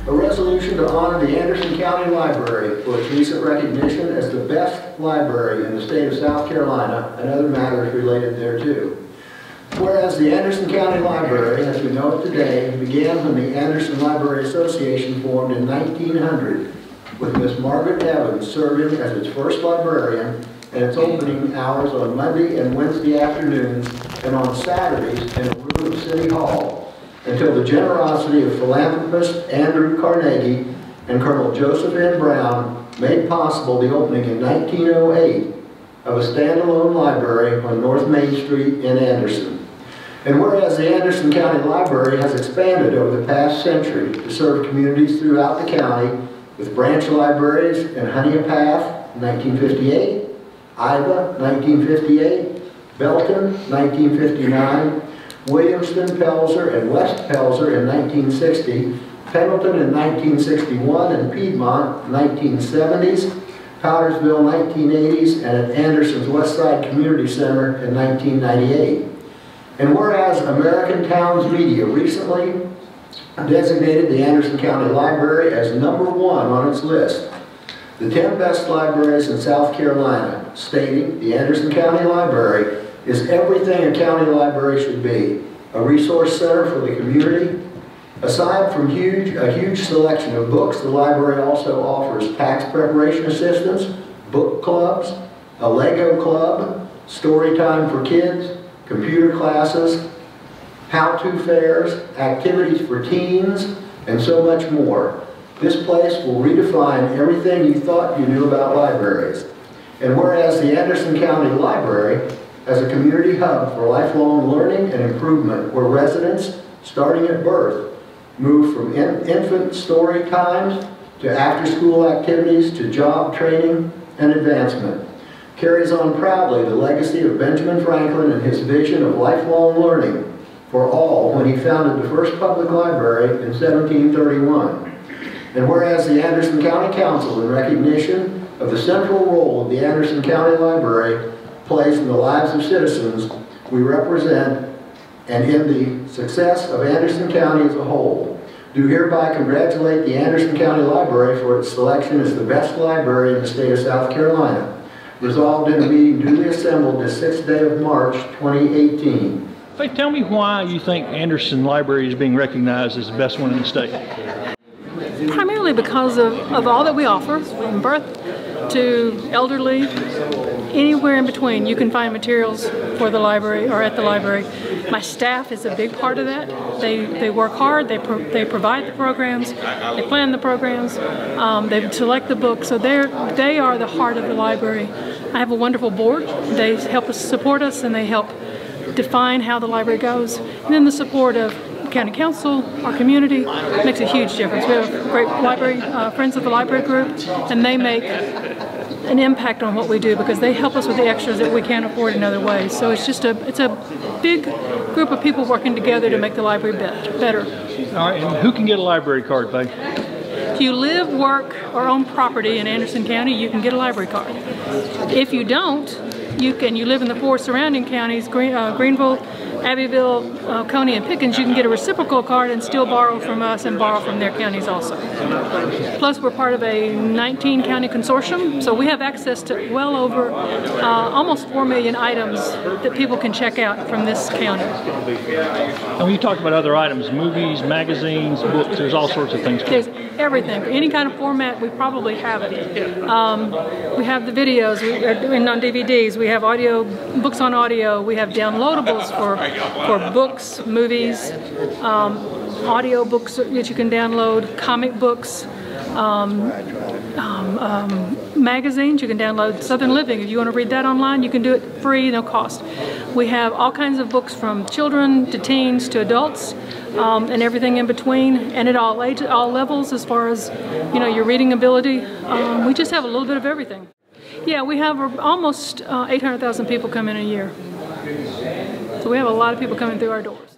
A resolution to honor the Anderson County Library for its recent recognition as the best library in the state of South Carolina and other matters related thereto. Whereas the Anderson County Library, as we know it today, began when the Anderson Library Association formed in 1900, with Miss Margaret Evans serving as its first librarian, and its opening hours on Monday and Wednesday afternoons and on Saturdays in a room of City Hall, until the generosity of philanthropist Andrew Carnegie and Colonel Joseph N. Brown made possible the opening in 1908 of a standalone library on North Main Street in Anderson. And whereas the Anderson County Library has expanded over the past century to serve communities throughout the county with branch libraries in Honeypath, 1958, Iva, 1958, Belton, 1959, Williamston, Pelzer, and West Pelzer in 1960, Pendleton in 1961, and Piedmont, 1970s, Powdersville, 1980s, and at Anderson's West Side Community Center in 1998. And whereas American Towns Media recently designated the Anderson County Library as #1 on its list, the 10 best libraries in South Carolina, stating the Anderson County Library is everything a county library should be: a resource center for the community. Aside from a huge selection of books, the library also offers tax preparation assistance, book clubs, a Lego club, story time for kids, computer classes, how-to fairs, activities for teens, and so much more. This place will redefine everything you thought you knew about libraries. And whereas the Anderson County Library as a community hub for lifelong learning and improvement, where residents, starting at birth, move from infant story times to after-school activities to job training and advancement, carries on proudly the legacy of Benjamin Franklin and his vision of lifelong learning for all when he founded the first public library in 1731. And whereas the Anderson County Council, in recognition of the central role of the Anderson County Library plays in the lives of citizens we represent and in the success of Anderson County as a whole, do hereby congratulate the Anderson County Library for its selection as the best library in the state of South Carolina. Resolved in a meeting duly assembled this 6th day of March, 2018. Hey, tell me why you think Anderson Library is being recognized as the best one in the state. Primarily because of all that we offer, from birth to elderly, anywhere in between. You can find materials for the library or at the library. My staff is a big part of that. They work hard, they provide the programs, they plan the programs, they select the books, so they are the heart of the library. I have a wonderful board. They help us, support us, and they help define how the library goes. And then the support of County Council, our community, makes a huge difference. We have a great library, Friends of the Library group, and they make an impact on what we do because they help us with the extras that we can't afford in other ways. So it's just it's a big group of people working together to make the library better. All right, and who can get a library card, babe? If you live, work, or own property in Anderson County, you can get a library card. If you don't, you live in the 4 surrounding counties, Greenville, Abbeville, Coney, and Pickens, you can get a reciprocal card and still borrow from us and borrow from their counties also. Plus, we're part of a 19-county consortium, so we have access to well over almost 4 million items that people can check out from this county. And when you talk about other items, movies, magazines, books, there's all sorts of things. There's everything. Any kind of format, we probably have it. We have the videos and on DVDs. We have audio, books on audio. We have downloadables for books, movies, audio books that you can download, comic books, magazines. You can download Southern Living. If you want to read that online, you can do it free, no cost. We have all kinds of books from children to teens to adults, and everything in between, and at all ages, all levels as far as your reading ability. We just have a little bit of everything. Yeah, we have almost 800,000 people come in a year. So we have a lot of people coming through our doors.